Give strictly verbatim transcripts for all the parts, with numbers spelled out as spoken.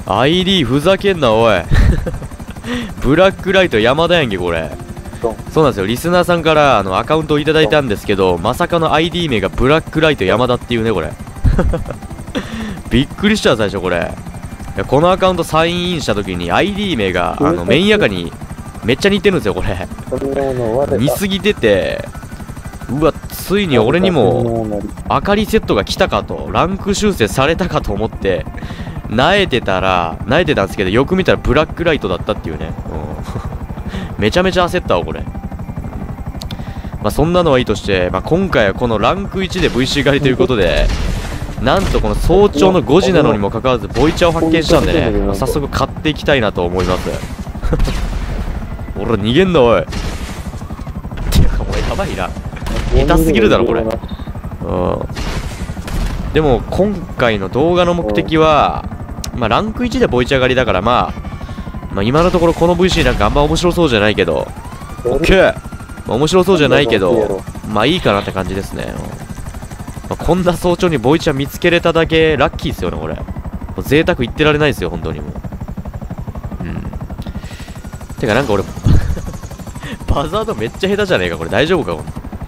アイディー ふざけんな、おい。ブラックライト山田やんけ、これ。そうなんですよ。リスナーさんからあのアカウントをいただいたんですけど、まさかの アイディー 名がブラックライト山田っていうね、これ。びっくりした、最初これ。いや、このアカウントサインインした時に アイディー 名があのメインやかにめっちゃ似てるんですよ、これ。似すぎてて、うわ、ついに俺にも明かりセットが来たかと、ランク修正されたかと思って、萎えてたら、萎えてたんですけど、よく見たらブラックライトだったっていうね。うん、めちゃめちゃ焦ったわ、これ。まあ、そんなのはいいとして、まあ、今回はこのランクいちで ブイシー 狩りということで、なんとこの早朝のごじなのにもかかわらず、ボイチャを発見したんでね、まあ、早速買っていきたいなと思います。俺ら逃げんな、おい。っていうか、もうやばいな。下手すぎるだろ、これ。うん。でも、今回の動画の目的は、まあ、ランクいちでボイチャ狩りだから、まあ、まあ、今のところこの ブイシー なんかあんま面白そうじゃないけど、オッケー、まあ、面白そうじゃないけど、まあいいかなって感じですね。まあ、こんな早朝にボイチャ見つけれただけラッキーですよね、これ。もう贅沢言ってられないですよ、本当にもう。うん。てか、なんか俺、バザードめっちゃ下手じゃねえか、これ大丈夫か、これ。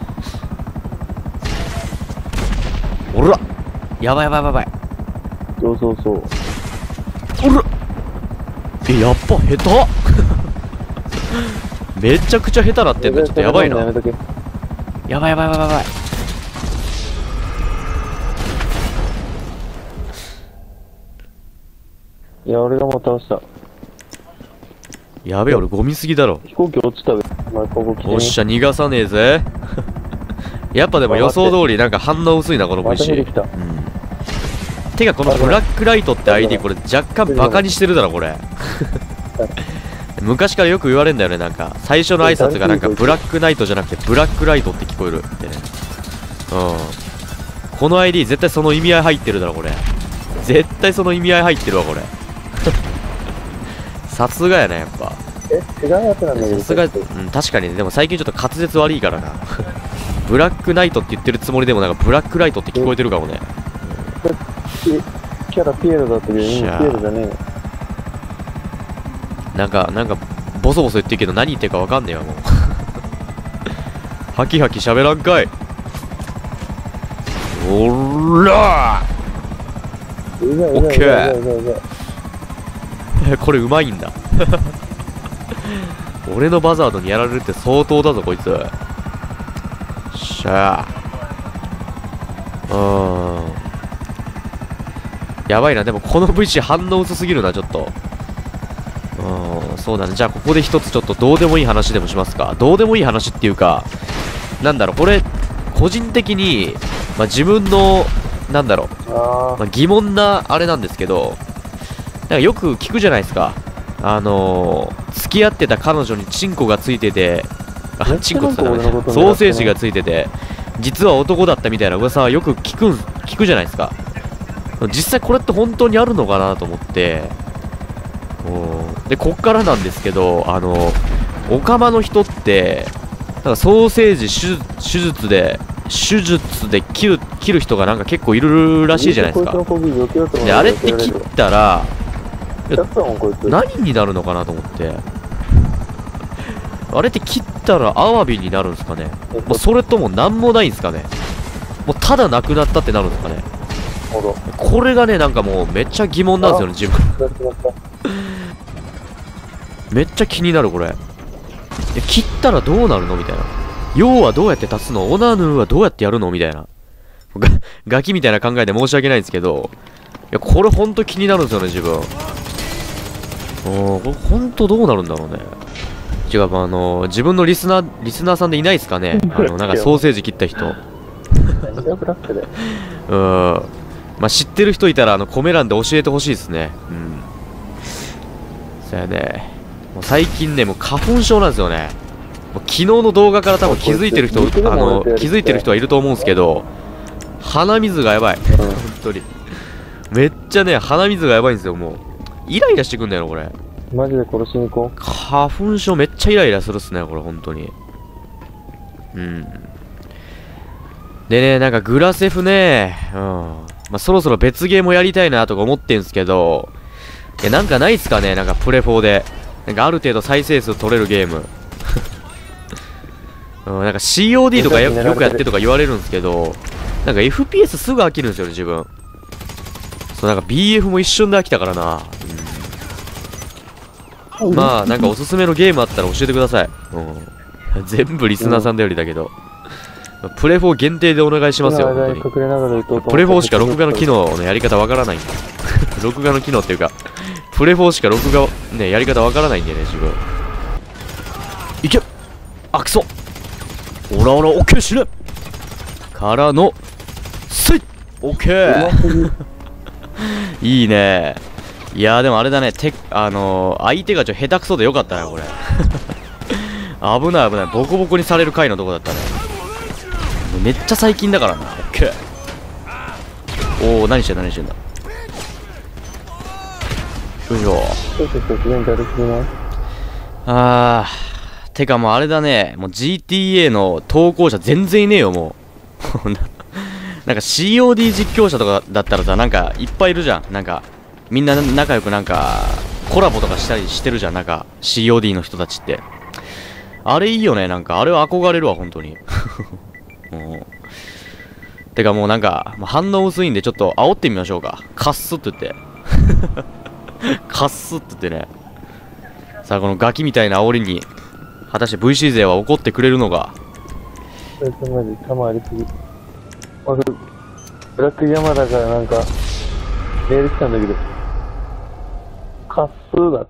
おらやばいやばいやばい。 そうそうそう。 おらえ、やっぱ下手めちゃくちゃ下手なってんの、ちょっとやばいな。やばいやばいやばいやばい。 いや、俺がもう倒した。 やべえ、俺ゴミすぎだろ。 飛行機落ちたべ。まあ、ここ来てね。 おっしゃ、逃がさねえぜ。やっぱでも予想通りなんか反応薄いな、この ブイシー。うん。てか、このブラックライトって アイディー、これ若干バカにしてるだろ、これ。昔からよく言われるんだよね、なんか。最初の挨拶がなんかブラックナイトじゃなくてブラックライトって聞こえるってね。うん。この アイディー 絶対その意味合い入ってるだろ、これ。絶対その意味合い入ってるわ、これ。さすがやな、やっぱ。 え、違うやつなんだけど。 さすが、うん、確かにね。でも最近ちょっと滑舌悪いからな。ブラックナイトって言ってるつもりでもなんかブラックライトって聞こえてるかもね。 キャラピエロだったけど、今ピエロじゃねえ。なんか、なんか、ボソボソ言ってるけど何言ってるかわかんねえわ、もう。ハキハキ喋らんかい。おらーオッケーこれうまいんだ。俺のバザードにやられるって相当だぞ、こいつ。しゃあ。うーん。やばいな、でもこの ブイシー 反応薄すぎるな、ちょっと。うん、そうだね。じゃあここで一つちょっとどうでもいい話でもしますか。どうでもいい話っていうか、なんだろう、これ、個人的に、まあ、自分の、なんだろう、まあ、疑問なあれなんですけど、なんかよく聞くじゃないですか。あのー、付き合ってた彼女にチンコがついてて、あ、チンコって言ったらダメだ。ソーセージがついてて、実は男だったみたいな噂はよく聞く、聞くじゃないですか。実際これって本当にあるのかなと思って、で、こっからなんですけど、あの、オカマの人って、なんかソーセージ手手術で、手術で切る、切る人がなんか結構いるらしいじゃないですか。で、あれって切ったら、何になるのかなと思って。あれって切ったらアワビになるんですかね。もうそれとも何もないんですかね。もうただなくなったってなるんですかね。これがね、なんかもうめっちゃ疑問なんですよね、自分。めっちゃ気になる、これ。いや、切ったらどうなるのみたいな。要はどうやって足すの、オナヌーはどうやってやるのみたいな。ガガキみたいな考えで申し訳ないんですけど、いや、これほんと気になるんですよね、自分。おー、これほんとどうなるんだろうね。違う、あのー、自分のリスナー、リスナーさんでいないですかね。あの、なんかソーセージ切った人。うーん。まあ、知ってる人いたら、あの、コメ欄で教えてほしいですね。うん。そやね。もう最近ね、もう花粉症なんですよね。もう昨日の動画から多分気づいてる人、あの、気づいてる人はいると思うんですけど、鼻水がやばい。本当に。めっちゃね、鼻水がやばいんですよ、もう。イライラしてくんだよ、これ。 マジで殺しに行こう。 花粉症めっちゃイライラするっすね、これ、本当に。うん。でね、なんかグラセフね、うん。まあ、そろそろ別ゲームやりたいなとか思ってんすけど、 いや、なんかないっすかね、なんかプレフォーで。なんかある程度再生数取れるゲーム。うん、なんか シーオーディー とかよよくやってとか言われるんですけど、なんか エフピーエス すぐ飽きるんですよね、自分。そう、なんか ビーエフ も一瞬で飽きたからな。うん、まあ、なんかおすすめのゲームあったら教えてください。うん、全部リスナーさん頼りだけど。プレフォー限定でお願いしますよ、本当に。プレフォーしか録画の機能のやり方わからないんで。録画の機能っていうか、プレフォーしか録画ね、やり方わからないんでね、自分。いけあ、くそオラオラ、オッケー、死ねからの、せいオッケーいいね。いやーでもあれだね、て、あのー、相手がちょっと下手くそでよかったな、これ。危ない危ない。ボコボコにされる回のとこだったね。めっちゃ最近だからな。オッケー。おー、何してんだ何してんだ。よいしょ。あー、てかもうあれだね。もう ジーティーエー の投稿者全然いねえよ、もう。なんか シーオーディー 実況者とかだったらさ、なんかいっぱいいるじゃん。なんか、みんな仲良くなんか、コラボとかしたりしてるじゃん。なんか、シーオーディー の人たちって。あれいいよね。なんか、あれは憧れるわ、本当に。てかもうなんか、反応薄いんでちょっと煽ってみましょうか。カッスって言って。カッスって言ってね。さあ、このガキみたいな煽りに、果たして ブイシー 勢は怒ってくれるのか。 マジ、弾ありすぎ。ブラック山だからなんか、メール来たんだけど、カッスだって。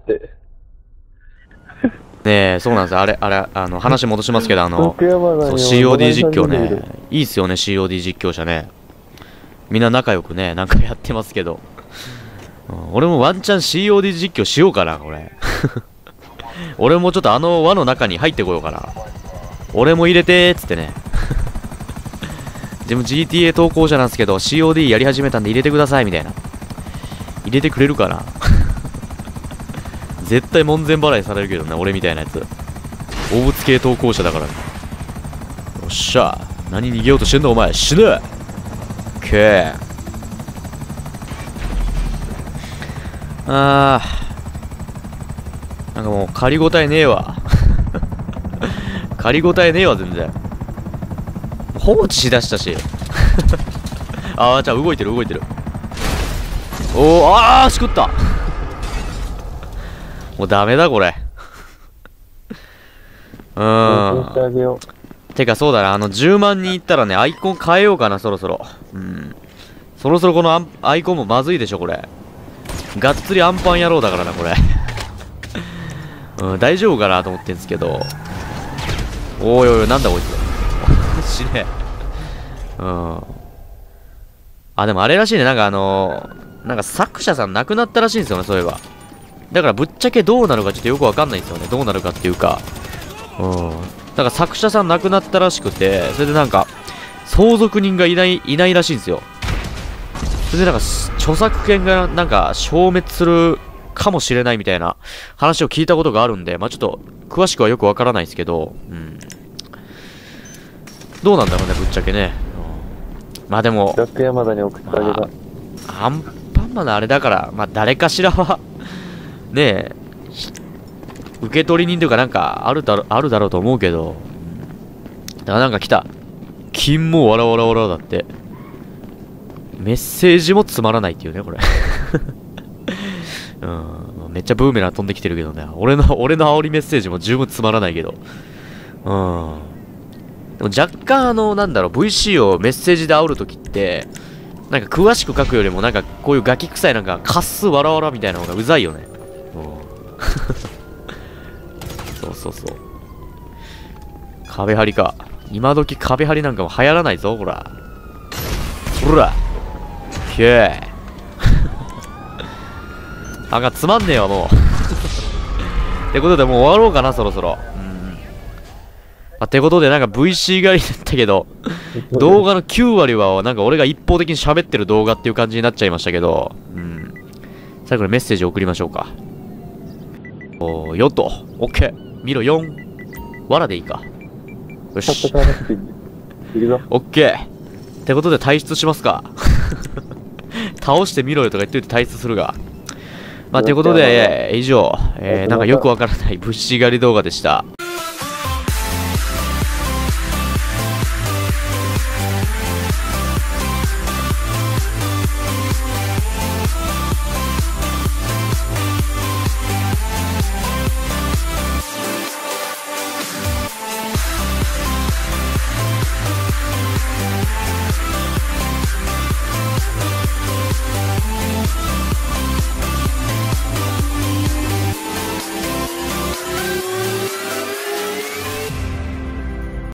ねえ、そうなんですよ。あれ、あれ、あの、話戻しますけど、あの、そう シーオーディー 実況ね。いいっすよね、シーオーディー 実況者ね。みんな仲良くね、なんかやってますけど。うん、俺もワンチャン シーオーディー 実況しようかな、これ。俺もちょっとあの輪の中に入ってこようかな。俺も入れてーっつってね。自分 ジーティーエー 投稿者なんですけど、シーオーディー やり始めたんで入れてくださいみたいな。入れてくれるかな。絶対門前払いされるけどね、俺みたいなやつ。動物系投稿者だからね。よっしゃ。何逃げようとしてんのお前。死ぬ。オッケー。あー。なんかもう借りごたえねえわ。借りごたえねえわ、全然。放置しだしたし。あー、じゃあ動いてる動いてる。おー、あー、しくった。もうダメだこれ。うーん。てかそうだな、あのじゅうまん人いったらね、アイコン変えようかな、そろそろ。うん。そろそろこのアイコンもまずいでしょ、これ。がっつりアンパン野郎だからな、これ。うん、大丈夫かなと思ってんすけど。おいおいおい、なんだこいつ。死ね。うん。あ、でもあれらしいね、なんかあのー、なんか作者さん亡くなったらしいんですよね、そういえば。だからぶっちゃけどうなるかちょっとよくわかんないんですよね。どうなるかっていうか。うん。だから作者さん亡くなったらしくて、それでなんか、相続人がいない、いないらしいんですよ。それでなんか、著作権がなんか消滅するかもしれないみたいな話を聞いたことがあるんで、まあちょっと、詳しくはよくわからないですけど、うん。どうなんだろうね、ぶっちゃけね。うん、まあでも、 ブラック山田に送ってあげた。 まあ、アンパンマンのあれだから、まあ誰かしらは、ねえ、受け取り人というかなんかあるだろ、あるだろうと思うけど、だからなんか来た。金もわらわらわらだって。メッセージもつまらないっていうね、これ。うん、めっちゃブーメラン飛んできてるけどね。俺の、俺の煽りメッセージも十分つまらないけど。うん。でも若干あの、なんだろう、ブイシー をメッセージで煽るときって、なんか詳しく書くよりもなんかこういうガキ臭いなんかカスわらわらみたいなのがうざいよね。そうそうそう。壁張りか。今時壁張りなんかも流行らないぞ、ほら。ほら。オッケー。あがつまんねえわ、もう。ってことでもう終わろうかな、そろそろ。うん。あ、ってことでなんか ブイシー 狩りだったけど、動画のきゅう割はなんか俺が一方的に喋ってる動画っていう感じになっちゃいましたけど、うん。最後にメッセージを送りましょうか。おー、よっと。オッケー。見ろ、よん。わらでいいか。よし。オッケー。ってことで退出しますか。倒してみろよとか言っといて退出するが。 まあ、ということで、以上、えー、なんかよくわからない物資狩り動画でした。